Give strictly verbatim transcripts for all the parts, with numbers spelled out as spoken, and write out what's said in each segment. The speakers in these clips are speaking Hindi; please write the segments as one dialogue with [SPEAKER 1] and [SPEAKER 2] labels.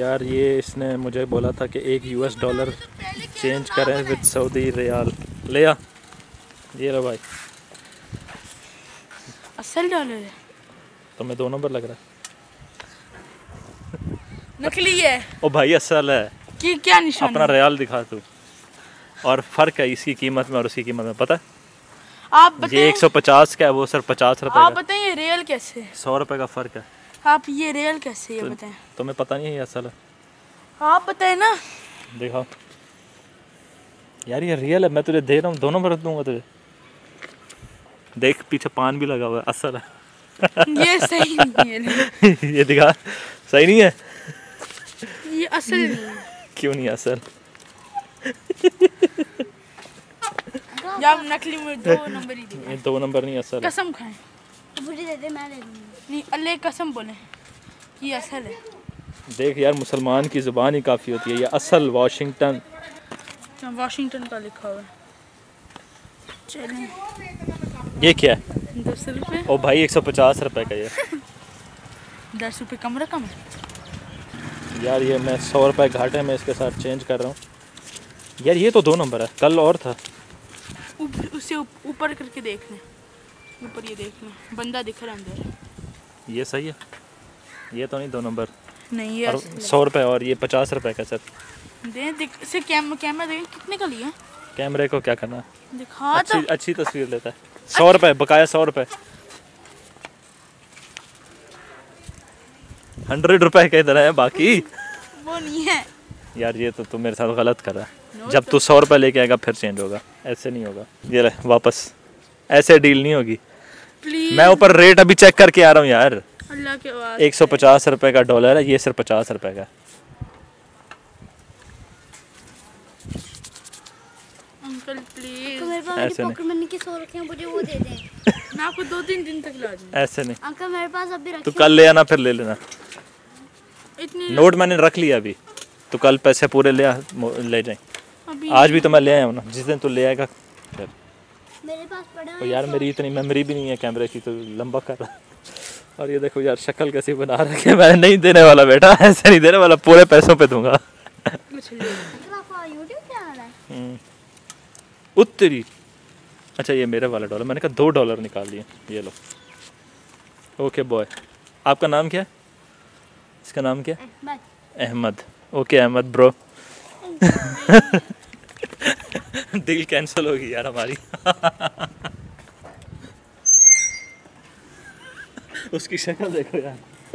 [SPEAKER 1] यार ये इसने मुझे बोला था कि एक यूएस डॉलर चेंज करें विद सऊदी रियाल। ले आ, ये लो भाई।
[SPEAKER 2] असल डॉलर है,
[SPEAKER 1] तुम्हें दो नंबर लग रहा है?
[SPEAKER 2] नकली है।
[SPEAKER 1] ओ भाई असल है।
[SPEAKER 2] कि क्या निशान
[SPEAKER 1] अपना
[SPEAKER 2] है?
[SPEAKER 1] रियाल दिखा तू। और फ़र्क है इसकी कीमत में और उसकी कीमत में, पता है?
[SPEAKER 2] आप
[SPEAKER 1] ये
[SPEAKER 2] बताएं,
[SPEAKER 1] एक सौ पचास का है, वो सर पचास रुपए
[SPEAKER 2] आप
[SPEAKER 1] का।
[SPEAKER 2] बताइए रियल कैसे?
[SPEAKER 1] सौ रुपए का फ़र्क है।
[SPEAKER 2] आप ये रियल कैसे, ये
[SPEAKER 1] तो,
[SPEAKER 2] बताएं।
[SPEAKER 1] तुम्हें पता नहीं है ये असल है?
[SPEAKER 2] आप बताएं ना।
[SPEAKER 1] दिखाओ यार, ये रियल है, मैं तुझे दे रहा हूँ, दोनों भर दूंगा तुझे। देख पीछे पान भी लगा हुआ है, असल है।
[SPEAKER 2] ये सही नहीं है।
[SPEAKER 1] ये दिखा, सही नहीं है?
[SPEAKER 2] ये असल नहीं है।
[SPEAKER 1] क्यों नहीं असल?
[SPEAKER 2] जब नकली में दो नंबर ही दिए।
[SPEAKER 1] ये दो नंबर नहीं असल है।
[SPEAKER 2] कसम खाएं, मुझे दे दे, मैं ले लूंगी। नहीं, अल्लाह की कसम बोले कि असल है।
[SPEAKER 1] देख यार, मुसलमान की ज़ुबान ही काफ़ी होती है। ये असल वाशिंगटन,
[SPEAKER 2] वाशिंगटन का लिखा हुआ है। चलें,
[SPEAKER 1] ये क्या है?
[SPEAKER 2] दस रुपये।
[SPEAKER 1] ओ भाई एक सौ पचास रुपये का ये।
[SPEAKER 2] दस रुपये कम रकम है
[SPEAKER 1] यार ये मैं सौ रुपये घाटे में इसके साथ चेंज कर रहा हूँ। यार ये तो दो नंबर है, कल और था।
[SPEAKER 2] उससे ऊपर करके देख लें, ऊपर ये देख लें, बंदा दिख रहा है अंदर।
[SPEAKER 1] ये सही है, ये तो नहीं दो नंबर।
[SPEAKER 2] नहीं ये
[SPEAKER 1] और सौ रुपये और ये पचास रुपये का सर।
[SPEAKER 2] दे दिख से कैम कैमरा देखें कितने का लिया।
[SPEAKER 1] कैमरे को क्या करना है?
[SPEAKER 2] दिखा
[SPEAKER 1] अच्छी
[SPEAKER 2] तो।
[SPEAKER 1] अच्छी तस्वीर लेता है। सौ रुपये बकाया, सौ रुपये। हंड्रेड रुपए के इधर है, बाकी
[SPEAKER 2] वो नहीं है
[SPEAKER 1] यार। ये तो तू मेरे साथ गलत कर रहा है। जब तू सौ रुपये लेके आएगा फिर चेंज होगा, ऐसे नहीं होगा। ये ले वापस, ऐसे डील नहीं होगी।
[SPEAKER 2] प्लीज।
[SPEAKER 1] मैं ऊपर रेट अभी चेक करके आ रहा हूँ यार।
[SPEAKER 2] अल्लाह के वास्ते।
[SPEAKER 1] एक सौ पचास रुपये का डॉलर है, ये सिर्फ पचास रुपये का।
[SPEAKER 2] अंकल प्लीज,
[SPEAKER 3] तो मेरे पास
[SPEAKER 1] ऐसे
[SPEAKER 3] पॉकेट मनी के सौ रखे हैं, मुझे वो दे दें।
[SPEAKER 2] मैं आपको दो तीन दिन तक ला दूंगी।
[SPEAKER 1] ऐसे नहीं,
[SPEAKER 3] अंकल मेरे पास अभी रखे
[SPEAKER 1] तू कल ले आना फिर ले लेना।
[SPEAKER 2] इतनी
[SPEAKER 1] नोट मैंने रख लिया अभी, तो कल पैसे पूरे ले आ, ले जाए।
[SPEAKER 2] अभी
[SPEAKER 1] आज भी तो मैं ले आया हूँ ना, जिस दिन तू ले आएगा फिर।
[SPEAKER 3] मेरे पास पड़े
[SPEAKER 1] तो यार मेरी इतनी मेमोरी भी नहीं है कैमरे की, तो लंबा कर रहा। और ये देखो यार, शक्ल कैसी बना रखी है। मैं नहीं देने वाला बेटा, ऐसे नहीं देने वाला, पूरे पैसों पे दूंगा।
[SPEAKER 2] कुछ ले।
[SPEAKER 3] यूट्यूब चैनल है।
[SPEAKER 1] उत्तरी। अच्छा ये मेरे वाला डॉलर, मैंने कहा दो डॉलर निकाल लिए, ये लो। ओके बॉय, आपका नाम क्या है? इसका नाम क्या है? अहमद। Okay Ahmed bro. दिल कैंसिल होगी यार हमारी। उसकी शक्ल देखो यार।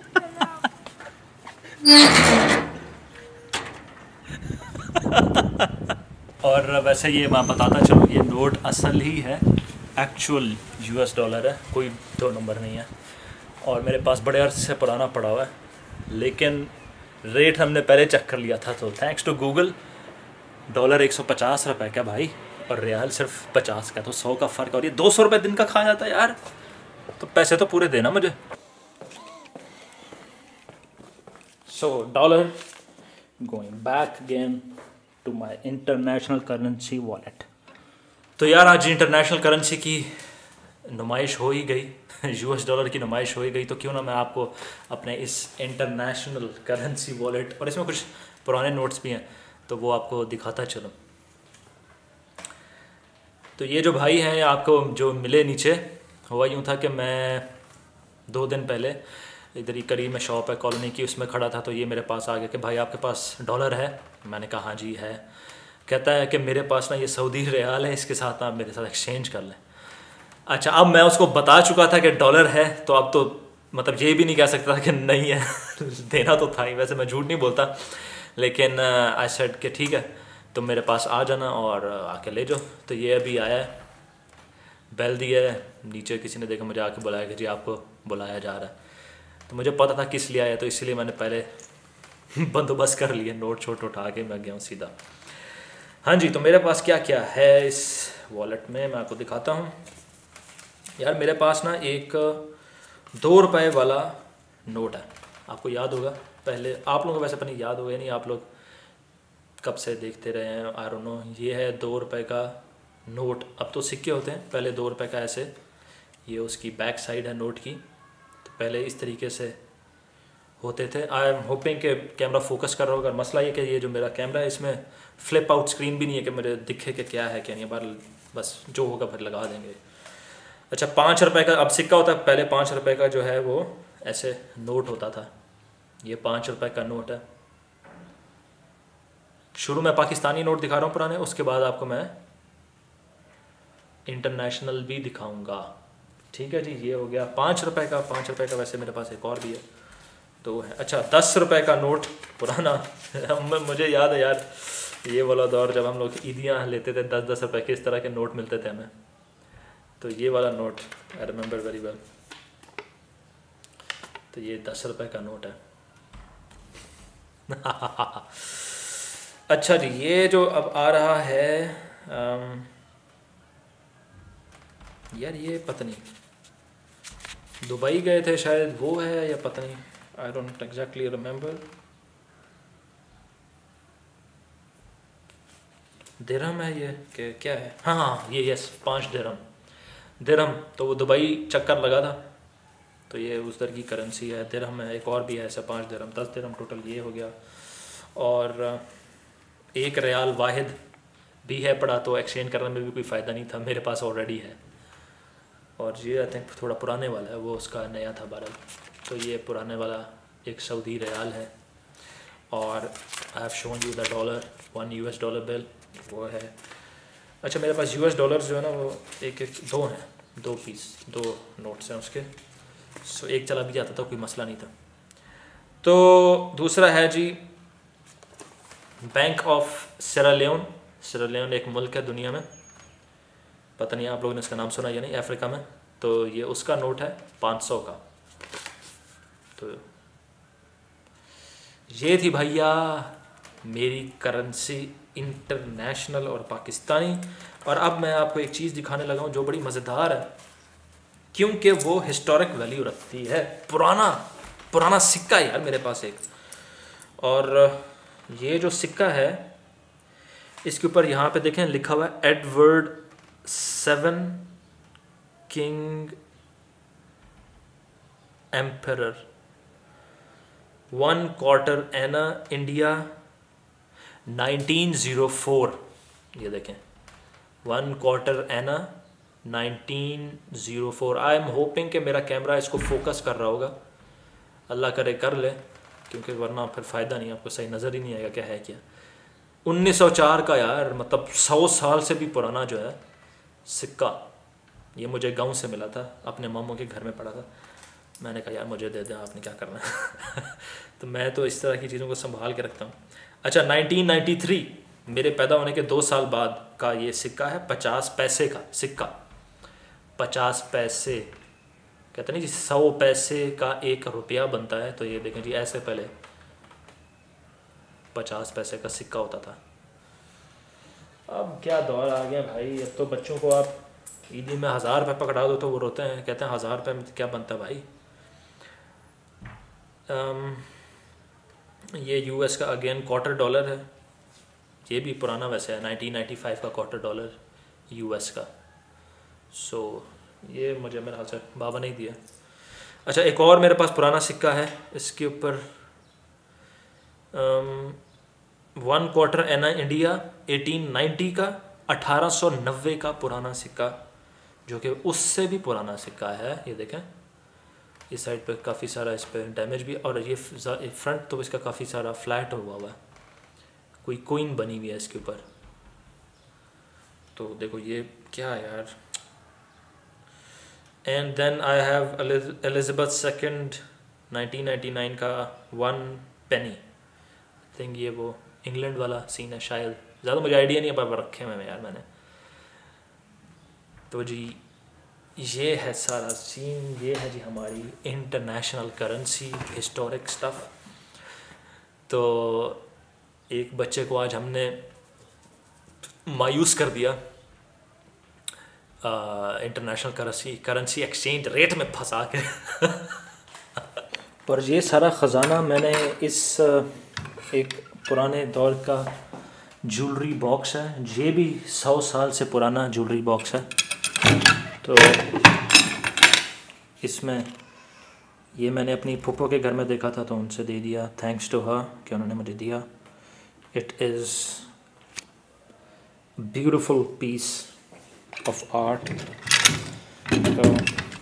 [SPEAKER 1] और वैसे ये मैं बताता चलूँ, ये नोट असल ही है, एक्चुअल यूएस डॉलर है, कोई दो नंबर नहीं है। और मेरे पास बड़े अर्से से पुराना पड़ा हुआ है, लेकिन रेट हमने पहले चेक कर लिया था। तो थैंक्स टू गूगल, डॉलर एक सौ पचास रुपये का भाई, और रियाल सिर्फ पचास का, तो सौ का फ़र्क। और ये दो सौ रुपये दिन का खा जाता है यार, तो पैसे तो पूरे देना मुझे। So dollar going back again to my international currency wallet. तो यार आज इंटरनेशनल करेंसी की नुमाइश हो ही गई, यूएस डॉलर की नुमाइश हो ही गई, तो क्यों ना मैं आपको अपने इस इंटरनेशनल करेंसी वॉलेट, और इसमें कुछ पुराने नोट्स भी हैं, तो वो आपको दिखाता चलो। तो ये जो भाई हैं आपको जो मिले नीचे, हुआ यूँ था कि मैं दो दिन पहले इधर ही करीब में शॉप है कॉलोनी की, उसमें खड़ा था। तो ये मेरे पास आ गया कि भाई आपके पास डॉलर है? मैंने कहा हाँ जी है। कहता है कि मेरे पास ना ये सऊदी रियाल है, इसके साथ आप मेरे साथ एक्सचेंज कर लें। अच्छा, अब मैं उसको बता चुका था कि डॉलर है, तो अब तो मतलब ये भी नहीं कह सकता था कि नहीं है। देना तो था ही, वैसे मैं झूठ नहीं बोलता, लेकिन आई सेड कि ठीक है तो मेरे पास आ जाना और आके ले जाओ। तो ये अभी आया है, बेल दिया है, नीचे किसी ने देखा मुझे आके बुलाया कि जी आपको बुलाया जा रहा है। तो मुझे पता था किस लिए आया, तो इसलिए मैंने पहले बंदोबस्त कर लिया, नोट छोट उठा के मैं गया हूँ सीधा। हाँ जी, तो मेरे पास क्या क्या है इस वॉलेट में मैं आपको दिखाता हूँ। यार मेरे पास ना एक दो रुपए वाला नोट है, आपको याद होगा, पहले आप लोगों को वैसे अपनी याद होगा नहीं, आप लोग कब से देखते रहे हैं, आई डोंट नो। ये है दो रुपए का नोट, अब तो सिक्के होते हैं, पहले दो रुपए का ऐसे, ये उसकी बैक साइड है नोट की। तो पहले इस तरीके से होते थे। आई एम होपिंग कि कैमरा फोकस कर रहा होगा। मसला ये कि ये जो मेरा कैमरा है इसमें फ्लिप आउट स्क्रीन भी नहीं है कि मुझे दिखे कि क्या है क्या नहीं, बार बस जो होगा फिर लगा देंगे। अच्छा, पाँच रुपए का अब सिक्का होता है, पहले पाँच रुपए का जो है वो ऐसे नोट होता था। ये पाँच रुपए का नोट है। शुरू में पाकिस्तानी नोट दिखा रहा हूँ पुराने, उसके बाद आपको मैं इंटरनेशनल भी दिखाऊंगा। ठीक है जी, ये हो गया पाँच रुपए का। पाँच रुपए का वैसे मेरे पास एक और भी है, तो है। अच्छा, दस रुपए का नोट पुराना मुझे याद है यार ये वाला दौर जब हम लोग ईदियाँ लेते थे, दस दस रुपए के इस तरह के नोट मिलते थे हमें। तो ये वाला note I remember very well. तो ये दस रुपए का नोट है। अच्छा जी, ये जो अब आ रहा है आम, यार ये पता नहीं दुबई गए थे शायद, वो है या पता नहीं, I don't exactly remember. Dirham है ये कि क्या है? हाँ हाँ ये यस, पाँच दिरहम। दिरहम तो वो दुबई चक्कर लगा था, तो ये उस दर की करेंसी है। दिरहम है, एक और भी है ऐसा पाँच दिरहम, दस दिरहम टोटल ये हो गया। और एक रियाल वाहिद भी है पड़ा, तो एक्सचेंज करने में भी कोई फ़ायदा नहीं था, मेरे पास ऑलरेडी है। और ये आई थिंक थोड़ा पुराने वाला है, वो उसका नया था बारह। तो ये पुराने वाला एक सऊदी रियाल है। और I have shown you the dollar, one US dollar bill वो है। अच्छा, मेरे पास यूएस डॉलर्स जो है ना वो एक एक दो हैं, दो पीस, दो नोट्स हैं उसके। सो एक चला भी जाता था, कोई मसला नहीं था। तो दूसरा है जी बैंक ऑफ सेरालियोन। सेरालियोन एक मुल्क है दुनिया में, पता नहीं आप लोगों ने इसका नाम सुना या नहीं, अफ्रीका में। तो ये उसका नोट है पाँच सौ का। तो ये थी भैया मेरी करेंसी, इंटरनेशनल और पाकिस्तानी। और अब मैं आपको एक चीज़ दिखाने लगा हूँ जो बड़ी मज़ेदार है, क्योंकि वो हिस्टोरिक वैल्यू रखती है। पुराना पुराना सिक्का यार मेरे पास एक, और ये जो सिक्का है इसके ऊपर यहाँ पे देखें लिखा हुआ है Edward seven king emperor, one quarter anna India nineteen zero four. ये देखें one quarter anna nineteen zero four. I am hoping कि मेरा कैमरा इसको फोकस कर रहा होगा, अल्लाह करे कर ले, क्योंकि वरना फिर फ़ायदा नहीं, आपको सही नज़र ही नहीं आएगा क्या है क्या। उन्नीस सौ चार का यार, मतलब सौ साल से भी पुराना जो है सिक्का। ये मुझे गांव से मिला था, अपने मामू के घर में पड़ा था। मैंने कहा यार मुझे दे दें, आपने क्या करना है। तो मैं तो इस तरह की चीज़ों को संभाल के रखता हूँ। अच्छा, नाइनटीन नाइन्टी थ्री मेरे पैदा होने के दो साल बाद का ये सिक्का है, पचास पैसे का सिक्का। पचास पैसे कहते नहीं जी, सौ पैसे का एक रुपया बनता है। तो ये देखें जी, ऐसे पहले पचास पैसे का सिक्का होता था। अब क्या दौर आ गया भाई, अब तो बच्चों को आप ईदी में हज़ार रुपये पकड़ा दो तो वो रोते हैं, कहते हैं हज़ार रुपये में क्या बनता है भाई। um, ये यूएस का अगेन क्वार्टर डॉलर है, ये भी पुराना वैसे है, नाइनटीन नाइन्टी फाइव का क्वार्टर डॉलर यूएस का। सो so, ये मुझे मेरे हाथ से बाबा नहीं दिया। अच्छा, एक और मेरे पास पुराना सिक्का है, इसके ऊपर one quarter anna India eighteen ninety का, अठारह सौ नब्बे का पुराना सिक्का, जो कि उससे भी पुराना सिक्का है। ये देखें इस साइड पे काफ़ी सारा इस पर डैमेज भी, और ये फ्रंट तो इसका काफ़ी सारा फ्लैट हुआ हुआ है, कोई कोइन बनी हुई है इसके ऊपर। तो देखो ये क्या यार। And then I have Elizabeth second nineteen ninety nine का वन पेनी। आई थिंक ये वो इंग्लैंड वाला सीन है शायद, ज़्यादा मुझे आइडिया नहीं है, पर रखे हुए यार मैंने। तो जी ये है सारा सीन, ये है जी हमारी इंटरनेशनल करेंसी, हिस्टोरिक स्टफ। तो एक बच्चे को आज हमने मायूस कर दिया international currency currency exchange rate में फंसा के। और ये सारा ख़जाना मैंने इस एक पुराने दौर का ज्वेलरी बॉक्स है, ये भी सौ साल से पुराना ज्वेलरी बॉक्स है। तो इसमें ये मैंने अपनी फूफो के घर में देखा था तो उनसे दे दिया, थैंक्स टू हर कि उन्होंने मुझे दिया। It is beautiful piece of art. तो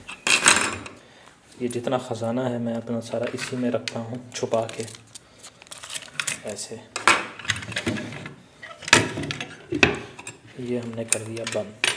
[SPEAKER 1] ये जितना ख़जाना है मैं अपना सारा इसी में रखता हूँ छुपा के ऐसे। ये हमने कर दिया बंद।